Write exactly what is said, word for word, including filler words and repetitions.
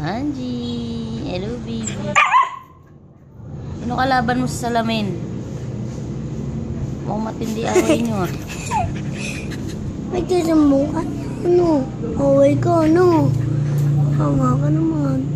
Angie. Hello, baby. Ano kalaban mo sa salamin? Mukhang matindi away nyo ah. May kasama ka. Ano? Away ka, ano? Tama ka naman.